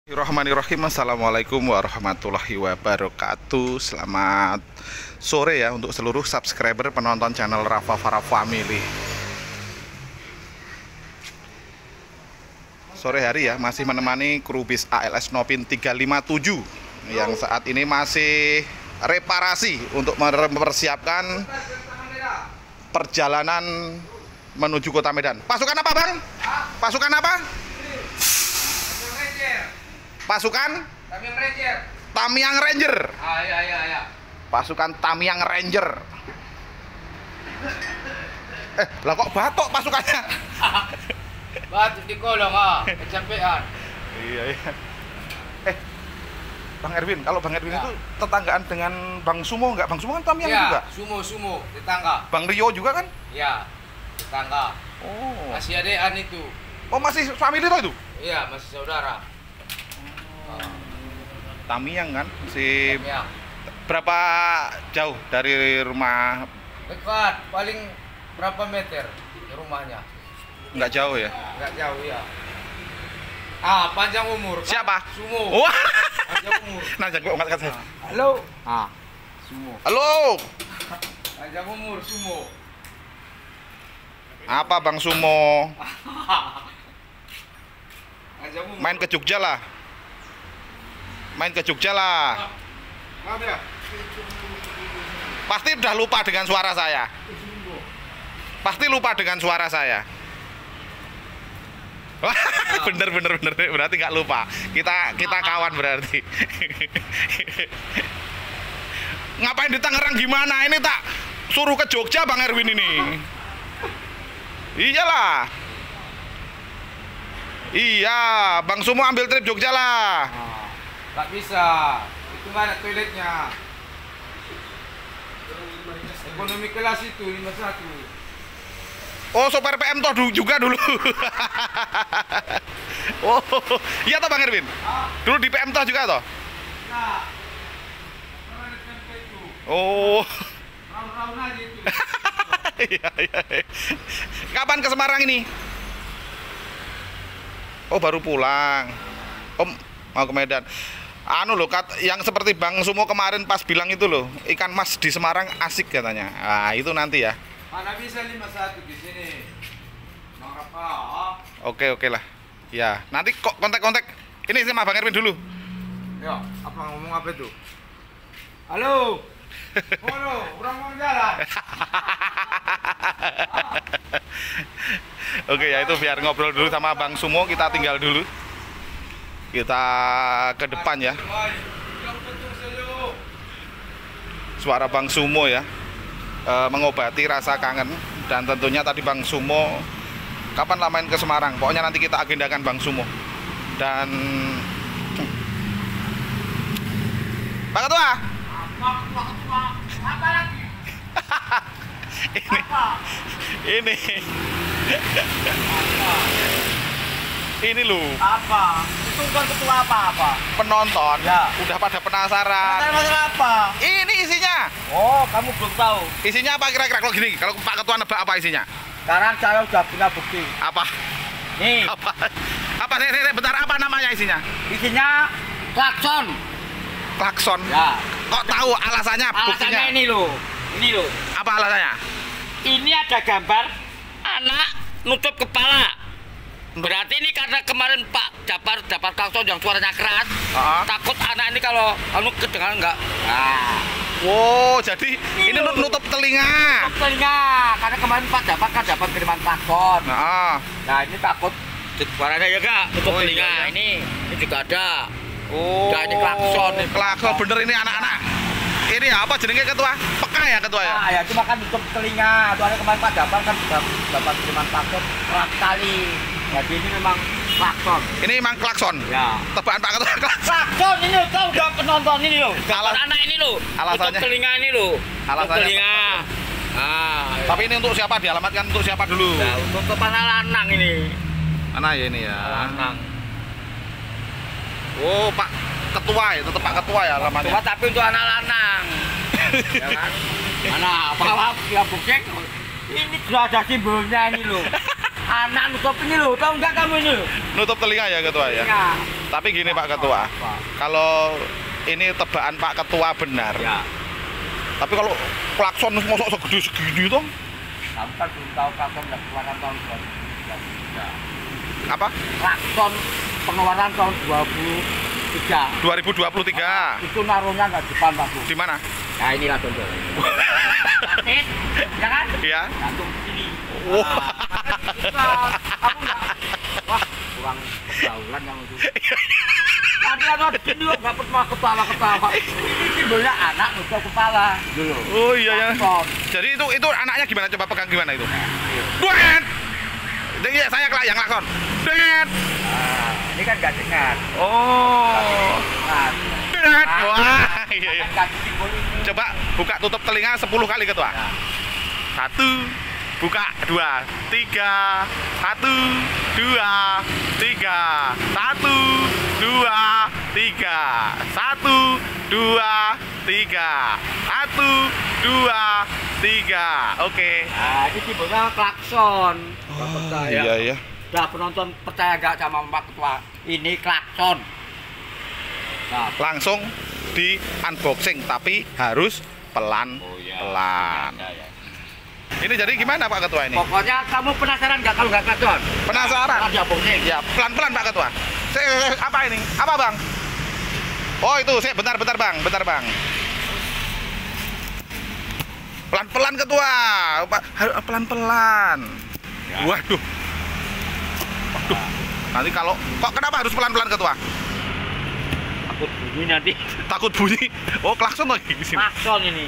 Bismillahirrahmanirrahim. Assalamualaikum warahmatullahi wabarakatuh. Selamat sore ya untuk seluruh subscriber penonton channel Rafa Farah Family. Sore hari ya masih menemani kru bis ALS Nopin 357 yang saat ini masih reparasi untuk mempersiapkan perjalanan menuju Kota Medan. Pasukan apa, Bang? Pasukan apa? Pasukan Tamiang Ranger. Iya. Pasukan Tamiang Ranger. Lah kok batok pasukannya? Batuk di kolong kecapean. Iya. Bang Erwin, kalau Bang Erwin Ya. itu tetanggaan dengan Bang Sumo enggak? Bang Sumo kan Tamiang juga. Sumo tetangga. Bang Rio juga kan? Iya, tetangga. Oh. Masih adean itu. Oh, masih family toh itu? Iya, masih saudara. Tamiang kan? Si Ya. berapa jauh dari rumah? Dekat, paling berapa meter rumahnya? Enggak jauh ya? Enggak jauh ya. Panjang umur. Kan? Siapa? Sumo. Wah. Panjang umur. Nah, gua angkat saya. Halo. Sumo. Halo. Panjang umur Sumo. Apa Bang Sumo? Panjang umur. Main ke Jogja lah. Main ke Jogja lah. Maaf ya. Pasti udah lupa dengan suara saya. Pasti lupa dengan suara saya. Wah, bener. Berarti nggak lupa. Kita kawan berarti. Ngapain di Tangerang gimana? Ini tak suruh ke Jogja Bang Erwin ini. Iyalah. Iya, Bang Sumo ambil trip Jogja lah. Nggak bisa. Itu nggak ada toiletnya. Ekonomi kelas itu 51. Oh, sopir PM toh juga dulu. Oh, iya toh Bang Erwin? Dulu di PM toh juga toh? Nah, orang SMP itu. Oh. Raun-raun aja itu. Iya. Kapan ke Semarang ini? Oh, baru pulang. Om mau ke Medan. Anu loh, yang seperti Bang Sumo kemarin pas bilang itu loh, ikan mas di Semarang asik katanya. Ah, itu nanti ya. Mana bisa 51 di sini? Mengapa? Oke lah. Ya, nanti kok kontak-kontak. Ini sama Bang Erwin dulu. Ya, apa ngomong apa itu? Halo. Halo, orang mau jalan. Oke ya, itu biar ngobrol dulu sama Bang Sumo, kita tinggal dulu. Kita ke depan ya. Suara Bang Sumo ya, mengobati rasa kangen. Dan tentunya tadi Bang Sumo kapan lah main ke Semarang. Pokoknya nanti kita agendakan Bang Sumo. Dan Pak Ketua, Apa lagi? ini ini loh Apa? Itu bukan ketua apa-apa. penonton Ya. udah pada penasaran. Masalah apa? Ini isinya. Oh, kamu belum tahu. Isinya apa kira-kira kalau gini? Kalau Pak Ketua nebak apa isinya? Sekarang saya sudah punya bukti. Apa? Nih, Apa? Saya bentar, apa namanya isinya? isinya klakson. Klakson. Ya. Kok tahu alasannya? Buktinya? Alasannya ini loh. Ini loh. Apa alasannya? Ini ada gambar anak nutup kepala. Berarti ini karena kemarin Pak dapat klakson yang suaranya keras. Takut anak ini kalau kedengaran enggak. Nah, Wow, jadi ini nutup telinga. telinga karena kemarin Pak dapat kiriman klakson. Nah, ini takut suaranya ya enggak nutup Oh, telinga. iya. Ini juga ada. Oh, Nah, ini klakson. Klakson bener ini anak-anak. Ini apa jenenge Ketua? Peka ya Ketua ya? Nah, ya cuma kan nutup telinga. Soalnya kemarin Pak kan dapat kiriman klakson keras sekali. Jadi ini memang klakson. Ini emang klakson. Ya. Tebakan Pak Ketua klakson. Klakson ini loh, kau udah penonton ini loh. Gambar Alas- anak ini loh. alasannya- Untuk telinga ini loh. Untuk Alasannya telinga. Nah, Tapi ini untuk siapa? Dialamatkan untuk siapa dulu? ya, untuk kepala lanang ini. Mana ya ini ya? Lanang. Oh, Pak Ketua ya, tetap Pak Ketua ya alamatnya. Cuma tapi untuk anak lanang. Ya kan? Mana apa ya bukti? Ini sudah ada simbolnya ini loh. anak nutup ini loh, tahu nggak kamu ini loh? Nutup telinga ya ketua ya. Telinga. Tapi gini Pak Ketua, kalau ini tebakan Pak Ketua benar. Ya. Tapi kalau klakson mosok segede segini toh? Kamu kan belum tahu klakson yang keluaran tahun 2023. Apa? Klakson pengeluaran tahun 2023. 2023. Itu naruhnya nggak di depan Pak Bu. Di mana? Nah inilah contoh. Sakit, ya kan? Iya. Gantung sini. Wah. Aku nggak. Wah, kurang pergaulan kamu itu. Ada gini loh, nggak pernah ketawa-ketawa. Ini simbolnya anak nutup kepala. Dulu. Oh iya ya. Klakson. Jadi itu anaknya gimana? Coba pegang gimana itu? Duet. Jadi saya yang lakson. Duet. Nah, ini kan nggak dengar. Oh. Nah, Duet. Wah, iya iya. kan kasih simbol ini. Coba buka tutup telinga 10 kali ketua. Ya. 1, buka 2, 3, 1, 2, 3, 1, 2, 3, 1, 2, 3, 1, 2, 3. Oke. Nah, ini simbolnya klakson. Oh, iya ya. Udah penonton percaya nggak sama Pak Ketua? Ini klakson. Nah, Langsung di unboxing tapi harus pelan-pelan. ya. Ini jadi gimana Pak Ketua ini? Pokoknya kamu penasaran nggak kalau nggak klakson? Penasaran? Ada bongsing. Ya, pelan-pelan Pak Ketua. Apa ini? Apa Bang? Oh itu, bentar Bang. Pelan-pelan Ketua. Pelan-pelan. Ya. Waduh. Nanti kalau kenapa harus pelan-pelan Ketua? Takut bunyi nanti. Takut bunyi. Oh, klakson lagi di sini. Klakson ini.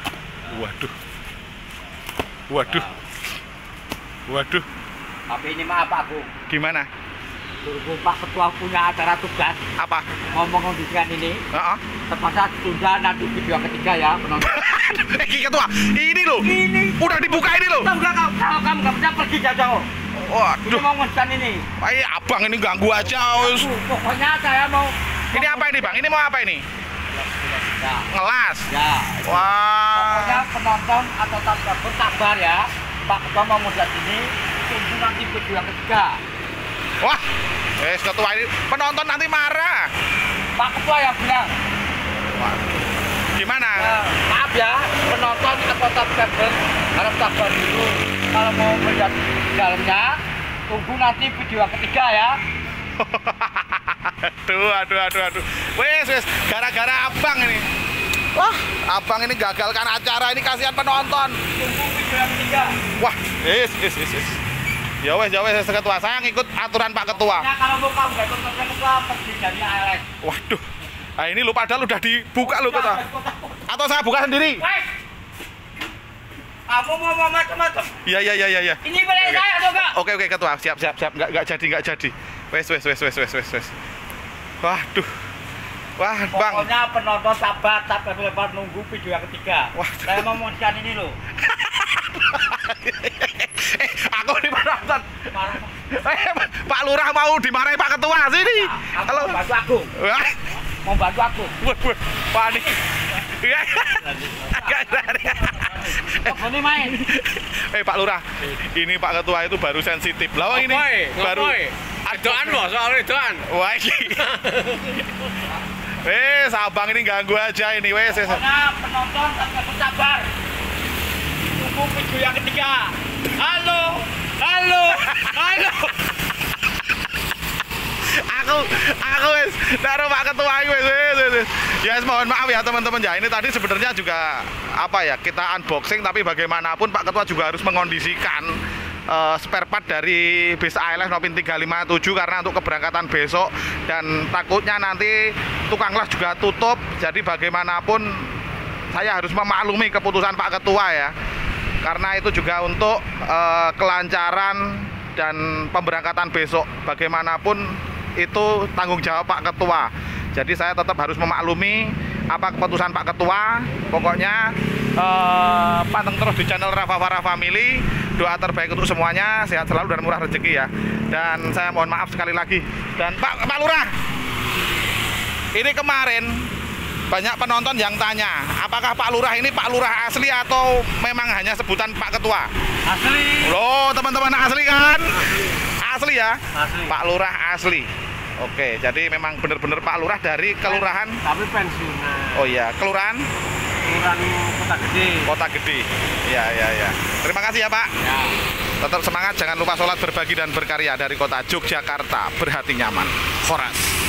Waduh. Tapi ini maaf Pak Agung. Gimana? Berhubung Pak Ketua punya acara tugas Apa? ngomong dengan ini, Heeh. terpaksa tunda nanti video ketiga ya penonton. Ketua, ini loh. Ini Udah dibuka ini loh. tahu nggak kalau kamu nggak bisa pergi jauh. Ini Waduh. mau ngesan ini. Abang ini ganggu aja. Wis. Pokoknya saya mau. Ini apa ini Bang? Ini mau apa ini? Ya. Ngelas. Ya. Pokoknya Wah. penonton atau bersabar ya. Pak Ketua mau melihat ini, tunggu nanti video yang ketiga. Wah. Ketua ini penonton nanti marah. Pak Ketua yang bilang. Wah. Gimana? Maaf ya, penonton atau subscriber harap sabar dulu. Kalau mau melihat dalamnya, tunggu nanti video yang ketiga ya. Aduh. Wes, gara-gara abang ini. Wah, abang ini gagalkan acara ini, kasihan penonton. Tunggu video yang ketiga. Wah, yes. Ya wes Ketua, saya ngikut aturan Pak Ketua. Nah, kalau mau kamu gak ikut Ketua, pergi dari ALS. Waduh. Nah, ini lo padahal udah dibuka lo Ketua. Atau saya buka sendiri? Wes, kamu mau macam-macam. Iya. Ini boleh saya atau enggak? Oke Ketua, siap. Enggak jadi. Wes. Waduh. Wah, Bang. Pokoknya penonton sabar nunggu video yang ketiga. Wah. Saya mau mention ini loh. Aku ini penonton. Pak Lurah mau dimarahi Pak Ketua sini. Halo. Bantu aku. Wah. Mau bantu aku. Wah, panik. Ini main. Pak Lurah, ini Pak Ketua itu baru sensitif. Lawang ini baru. Edoan loh, soal edoan. Wah, wes, abang ini ganggu aja ini, wes. Pokoknya penonton tetap bersabar. Tunggu video yang ketiga. Halo. Aku wes, naruh Pak Ketua wes. Ya, mohon maaf ya teman-teman ya. Ini tadi sebenarnya juga apa ya? Kita unboxing, tapi bagaimanapun Pak Ketua juga harus mengondisikan spare part dari bis ALS Nopin 357 karena untuk keberangkatan besok, dan takutnya nanti tukang las juga tutup. Jadi bagaimanapun saya harus memaklumi keputusan Pak Ketua ya, karena itu juga untuk kelancaran dan pemberangkatan besok. Bagaimanapun itu tanggung jawab Pak Ketua. Jadi saya tetap harus memaklumi apa keputusan Pak Ketua. Pokoknya panteng terus di channel Rafa Farah Family. Doa terbaik untuk semuanya, sehat selalu dan murah rezeki ya. Dan saya mohon maaf sekali lagi. Dan Pak Lurah, ini kemarin banyak penonton yang tanya, apakah Pak Lurah ini Pak Lurah asli atau memang hanya sebutan Pak Ketua? Asli. Loh, teman-teman asli kan? Asli ya? Asli. Pak Lurah asli. Oke, jadi memang benar-benar Pak Lurah dari kelurahan. Tapi pensiunan. Oh iya, kelurahan Kota Gede. Kota Gede. Iya. Terima kasih ya Pak. Ya. Tetap semangat, jangan lupa sholat, berbagi dan berkarya. Dari kota Yogyakarta, berhati nyaman. Horas.